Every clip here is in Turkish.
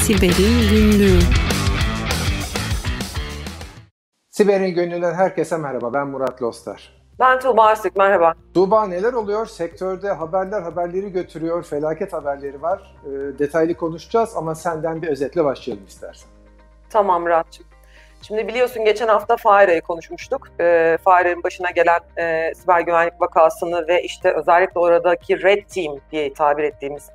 Siber'in Günlüğü. Siber'in Günlüğü'nden herkese merhaba. Ben Murat Lostar. Ben Tuğba Arsık, merhaba. Tuğba, neler oluyor? Sektörde haberleri götürüyor. Felaket haberleri var. Detaylı konuşacağız ama senden bir özetle başlayalım istersen. Tamam Murat'cığım. Şimdi biliyorsun geçen hafta FAIRA'yı konuşmuştuk. FAIRA'nın başına gelen siber güvenlik vakasını ve işte özellikle oradaki Red Team diye tabir ettiğimiz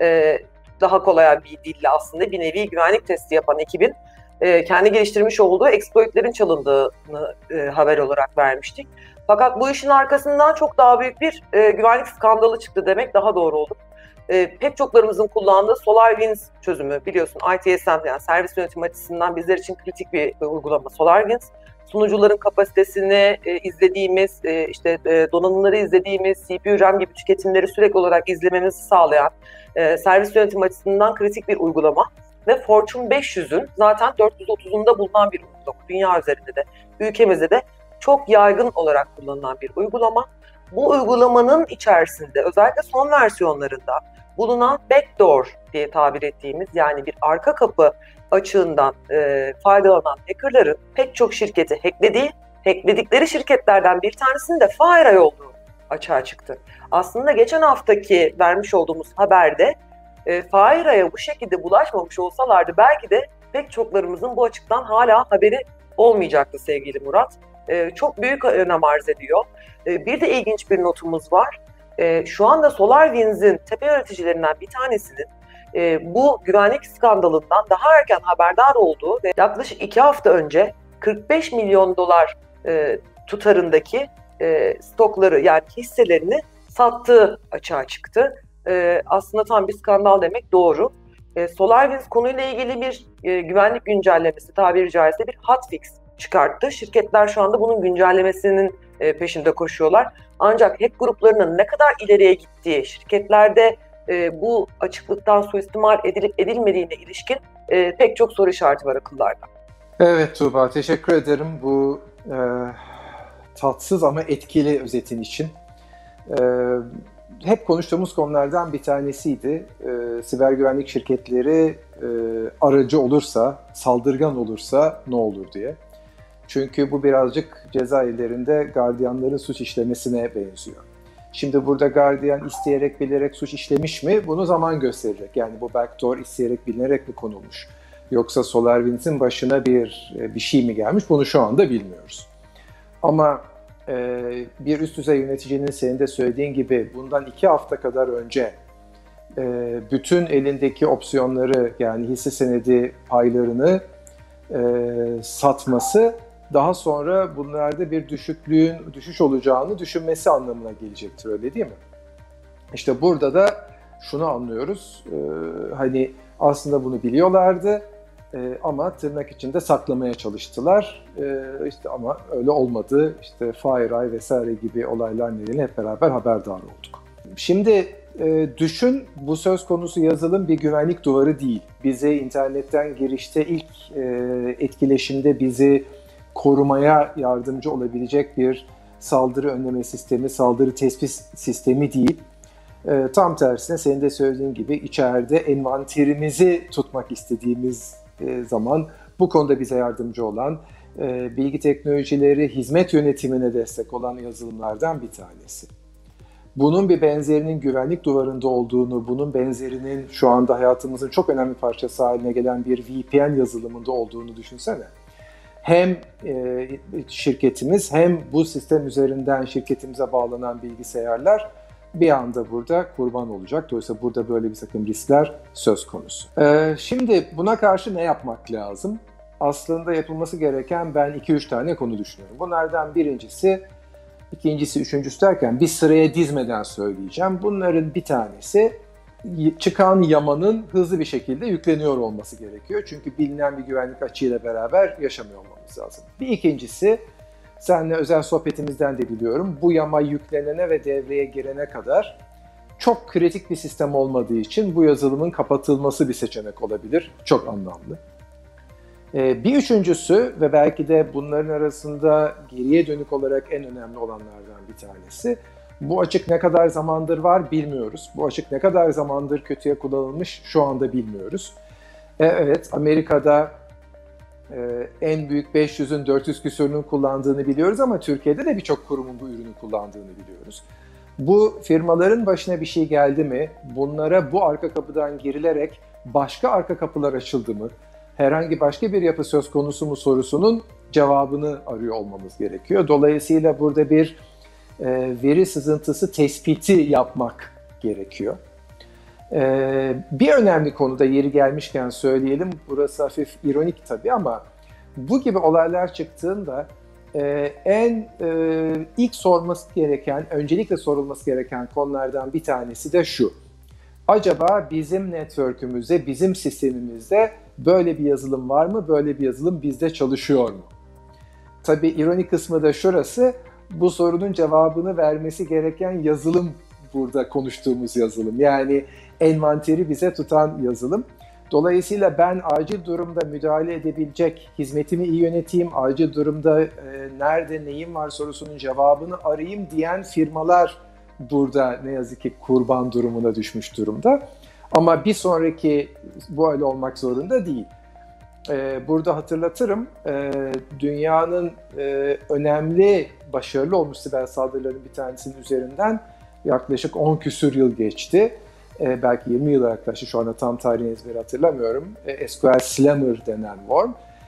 daha kolay bir dille aslında bir nevi güvenlik testi yapan ekibin kendi geliştirmiş olduğu exploitlerin çalındığını haber olarak vermiştik. Fakat bu işin arkasından çok daha büyük bir güvenlik skandalı çıktı demek daha doğru olur. Pek çoklarımızın kullandığı SolarWinds çözümü biliyorsun ITSM yani servis yönetimi açısından bizler için kritik bir uygulama SolarWinds. Sunucuların kapasitesini izlediğimiz, donanımları izlediğimiz, CPU, RAM gibi tüketimleri sürekli olarak izlememizi sağlayan servis yönetimi açısından kritik bir uygulama. Ve Fortune 500'ün zaten 430'unda bulunan bir uygulama. Dünya üzerinde de, ülkemizde de çok yaygın olarak kullanılan bir uygulama. Bu uygulamanın içerisinde özellikle son versiyonlarında bulunan backdoor diye tabir ettiğimiz yani bir arka kapı açığından faydalanan hackerların pek çok şirketi hackledikleri şirketlerden bir tanesinin de FireEye olduğu açığa çıktı. Aslında geçen haftaki vermiş olduğumuz haberde FireEye bu şekilde bulaşmamış olsalardı belki de pek çoklarımızın bu açıktan hala haberi olmayacaktı sevgili Murat. Çok büyük önem arz ediyor. Bir de ilginç bir notumuz var. Şu anda SolarWinds'in tepe yöneticilerinden bir tanesinin bu güvenlik skandalından daha erken haberdar olduğu ve yaklaşık 2 hafta önce 45 milyon dolar tutarındaki stokları yani hisselerini sattığı açığa çıktı. Aslında tam bir skandal demek doğru. SolarWinds konuyla ilgili bir güvenlik güncellemesi tabiri caizse bir hotfix çıkarttı. Şirketler şu anda bunun güncellemesinin peşinde koşuyorlar. Ancak hack gruplarının ne kadar ileriye gittiği, şirketlerde bu açıklıktan suistimal edilip edilmediğine ilişkin pek çok soru işareti var akıllarda. Evet Tuğba, teşekkür ederim bu tatsız ama etkili özetin için. Hep konuştuğumuz konulardan bir tanesiydi. Siber güvenlik şirketleri aracı olursa, saldırgan olursa ne olur diye. Çünkü bu birazcık cezaevlerinde gardiyanların suç işlemesine benziyor. Şimdi burada gardiyan isteyerek bilerek suç işlemiş mi? Bunu zaman gösterecek. Yani bu backdoor isteyerek bilinerek mi konulmuş? Yoksa SolarWinds'in başına bir şey mi gelmiş? Bunu şu anda bilmiyoruz. Ama bir üst düzey yöneticinin senin de söylediğin gibi bundan 2 hafta kadar önce bütün elindeki opsiyonları yani hisse senedi paylarını satması daha sonra bunlarda bir düşüş olacağını düşünmesi anlamına gelecektir, öyle değil mi? İşte burada da şunu anlıyoruz, hani aslında bunu biliyorlardı ama tırnak içinde saklamaya çalıştılar. İşte ama öyle olmadı. İşte FireEye vesaire gibi olaylar nedeniyle hep beraber haberdar olduk. Şimdi düşün, bu söz konusu yazılım bir güvenlik duvarı değil. Bize internetten girişte ilk etkileşimde bizi korumaya yardımcı olabilecek bir saldırı önleme sistemi, saldırı tespit sistemi değil. Tam tersine senin de söylediğin gibi içeride envanterimizi tutmak istediğimiz zaman bu konuda bize yardımcı olan, bilgi teknolojileri, hizmet yönetimine destek olan yazılımlardan bir tanesi. Bunun bir benzerinin güvenlik duvarında olduğunu, bunun benzerinin şu anda hayatımızın çok önemli parçası haline gelen bir VPN yazılımında olduğunu düşünsene. Hem şirketimiz hem bu sistem üzerinden şirketimize bağlanan bilgisayarlar bir anda burada kurban olacak. Dolayısıyla burada böyle bir takım riskler söz konusu. Şimdi buna karşı ne yapmak lazım? Aslında yapılması gereken ben 2-3 tane konu düşünüyorum. Bunlardan birincisi, ikincisi, üçüncüsü derken bir sıraya dizmeden söyleyeceğim. Bunların bir tanesi çıkan yamanın hızlı bir şekilde yükleniyor olması gerekiyor. Çünkü bilinen bir güvenlik açığıyla beraber yaşamıyor olmamız lazım. Bir ikincisi, seninle özel sohbetimizden de biliyorum, bu yama yüklenene ve devreye girene kadar çok kritik bir sistem olmadığı için bu yazılımın kapatılması bir seçenek olabilir. Çok anlamlı. Bir üçüncüsü ve belki de bunların arasında geriye dönük olarak en önemli olanlardan bir tanesi, bu açık ne kadar zamandır var bilmiyoruz. Bu açık ne kadar zamandır kötüye kullanılmış şu anda bilmiyoruz. Evet, Amerika'da en büyük 500'ün 400 küsurunun kullandığını biliyoruz ama Türkiye'de de birçok kurumun bu ürünü kullandığını biliyoruz. Bu firmaların başına bir şey geldi mi? Bunlara bu arka kapıdan girilerek başka arka kapılar açıldı mı? Herhangi başka bir yapı söz konusu mu sorusunun cevabını arıyor olmamız gerekiyor. Dolayısıyla burada bir veri sızıntısı tespiti yapmak gerekiyor. Bir önemli konuda yeri gelmişken söyleyelim, burası hafif ironik tabii ama bu gibi olaylar çıktığında ilk sorulması gereken, öncelikle sorulması gereken konulardan bir tanesi de şu. Acaba bizim network'ümüzde, bizim sistemimizde böyle bir yazılım var mı? Böyle bir yazılım bizde çalışıyor mu? Tabii ironik kısmı da şurası, bu sorunun cevabını vermesi gereken yazılım burada konuştuğumuz yazılım. Yani envanteri bize tutan yazılım. Dolayısıyla ben acil durumda müdahale edebilecek, hizmetimi iyi yöneteyim, acil durumda nerede neyim var sorusunun cevabını arayayım diyen firmalar burada ne yazık ki kurban durumuna düşmüş durumda. Ama bir sonraki bu öyle olmak zorunda değil. Burada hatırlatırım, dünyanın önemli, başarılı olmuş siber saldırıların bir tanesinin üzerinden yaklaşık 10 küsur yıl geçti. Belki 20 yıla yaklaştı, şu anda tam tarihini ezberi hatırlamıyorum. SQL Slammer denen worm.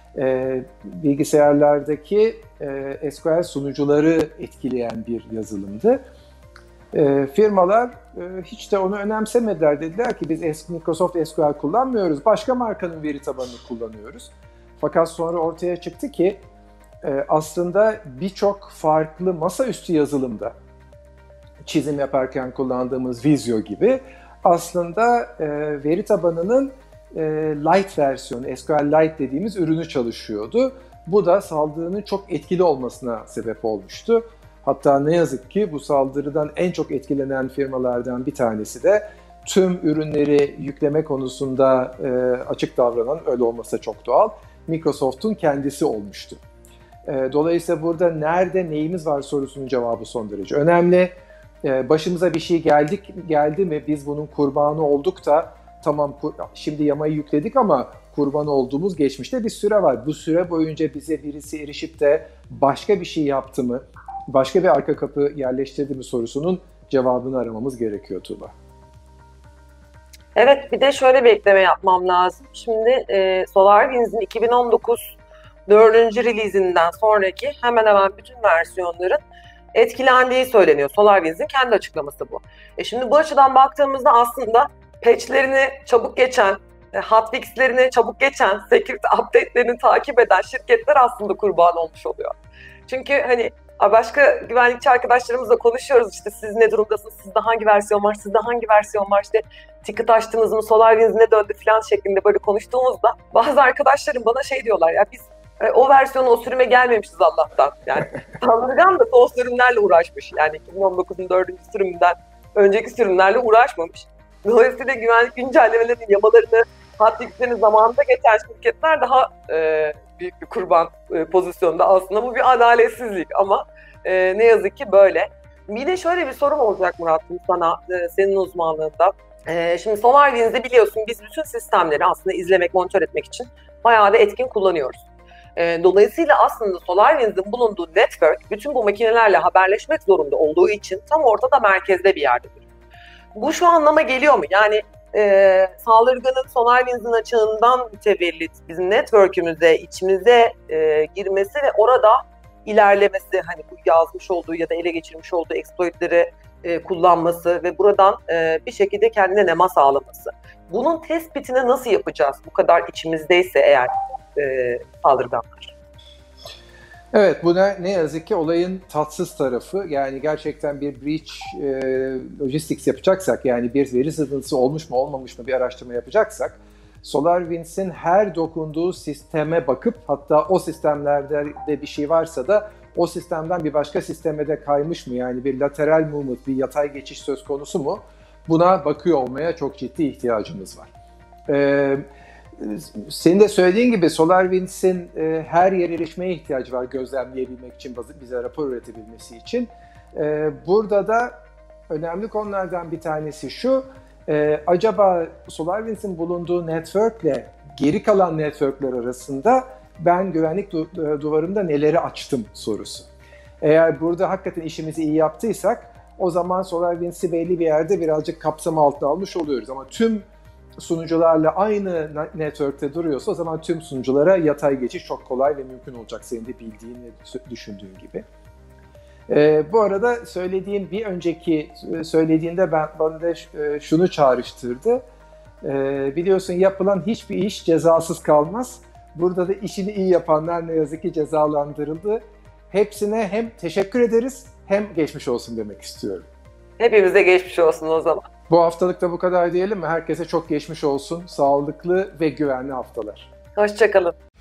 Bilgisayarlardaki SQL sunucuları etkileyen bir yazılımdı. Firmalar hiç de onu önemsemediler. Dediler ki biz Microsoft SQL kullanmıyoruz, başka markanın veri tabanını kullanıyoruz. Fakat sonra ortaya çıktı ki aslında birçok farklı masaüstü yazılımda, çizim yaparken kullandığımız Visio gibi aslında veri tabanının Lite versiyonu, SQL Lite dediğimiz ürünü çalışıyordu. Bu da saldırının çok etkili olmasına sebep olmuştu. Hatta ne yazık ki bu saldırıdan en çok etkilenen firmalardan bir tanesi de tüm ürünleri yükleme konusunda açık davranan, öyle olmasa çok doğal, Microsoft'un kendisi olmuştu. Dolayısıyla burada nerede neyimiz var sorusunun cevabı son derece önemli. Başımıza bir şey geldi mi, biz bunun kurbanı olduk da tamam şimdi yamayı yükledik ama kurban olduğumuz geçmişte bir süre var. Bu süre boyunca bize birisi erişip de başka bir şey yaptı mı, başka bir arka kapı yerleştirdi mi sorusunun cevabını aramamız gerekiyor Tuğba. Evet, bir de şöyle bir ekleme yapmam lazım. Şimdi SolarWinds'in 2019 4. release'inden sonraki hemen hemen bütün versiyonların etkilendiği söyleniyor. SolarWinds'in kendi açıklaması bu. Şimdi bu açıdan baktığımızda aslında patch'lerini çabuk geçen, hotfix'lerini çabuk geçen, security update'lerini takip eden şirketler aslında kurban olmuş oluyor. Çünkü hani başka güvenlikçi arkadaşlarımızla konuşuyoruz, işte siz ne durumdasınız, sizde hangi versiyon var, sizde hangi versiyon var, işte ticket açtınız mı, SolarWinds ne döndü falan şeklinde böyle konuştuğumuzda bazı arkadaşlarım bana şey diyorlar, ya biz o versiyonu, o sürüme gelmemişiz Allah'tan. Yani Tanrıgan da o sürümlerle uğraşmış. Yani 2019'un 4. sürümünden önceki sürümlerle uğraşmamış. Dolayısıyla güvenlik güncellemelerinin yamalarını, hotfixlerini zamanında geçen şirketler daha büyük bir kurban pozisyonda. Aslında bu bir adaletsizlik ama ne yazık ki böyle. Bir de şöyle bir sorum olacak Murat'cığım sana, senin uzmanlığında. Şimdi SolarWinds'i biliyorsun, biz bütün sistemleri aslında izlemek, monitör etmek için bayağı da etkin kullanıyoruz. Dolayısıyla aslında SolarWinds'in bulunduğu network bütün bu makinelerle haberleşmek zorunda olduğu için tam ortada, merkezde bir yerde duruyor. Bu şu anlama geliyor mu? Yani saldırganın SolarWinds'in açığından mütevellit bizim network'ümüze, içimize girmesi ve orada ilerlemesi, hani bu yazmış olduğu ya da ele geçirmiş olduğu exploit'leri kullanması ve buradan bir şekilde kendine nema sağlaması. Bunun tespitini nasıl yapacağız bu kadar içimizdeyse eğer saldırganlar? Evet, bu ne yazık ki olayın tatsız tarafı. Yani gerçekten bir breach logistics yapacaksak, yani bir veri sızıntısı olmuş mu olmamış mı bir araştırma yapacaksak, SolarWinds'in her dokunduğu sisteme bakıp, hatta o sistemlerde de bir şey varsa da o sistemden bir başka sisteme de kaymış mı, yani bir lateral movement, bir yatay geçiş söz konusu mu, buna bakıyor olmaya çok ciddi ihtiyacımız var. Senin de söylediğin gibi SolarWinds'in her yere erişmeye ihtiyacı var gözlemleyebilmek için, bize rapor üretebilmesi için. Burada da önemli konulardan bir tanesi şu, acaba SolarWinds'in bulunduğu network'le geri kalan networkler arasında ben güvenlik duvarımda neleri açtım sorusu. Eğer burada hakikaten işimizi iyi yaptıysak o zaman SolarWinds'i belli bir yerde birazcık kapsam altına almış oluyoruz. Ama tüm sunucularla aynı network'te duruyorsa o zaman tüm sunuculara yatay geçiş çok kolay ve mümkün olacak senin de bildiğin ve düşündüğün gibi. Bu arada bir önceki söylediğinde bana da şunu çağrıştırdı. Biliyorsun yapılan hiçbir iş cezasız kalmaz. Burada da işini iyi yapanlar ne yazık ki cezalandırıldı. Hepsine hem teşekkür ederiz hem geçmiş olsun demek istiyorum. Hepimize geçmiş olsun o zaman. Bu haftalık da bu kadar diyelim mi? Herkese çok geçmiş olsun. Sağlıklı ve güvenli haftalar. Hoşça kalın.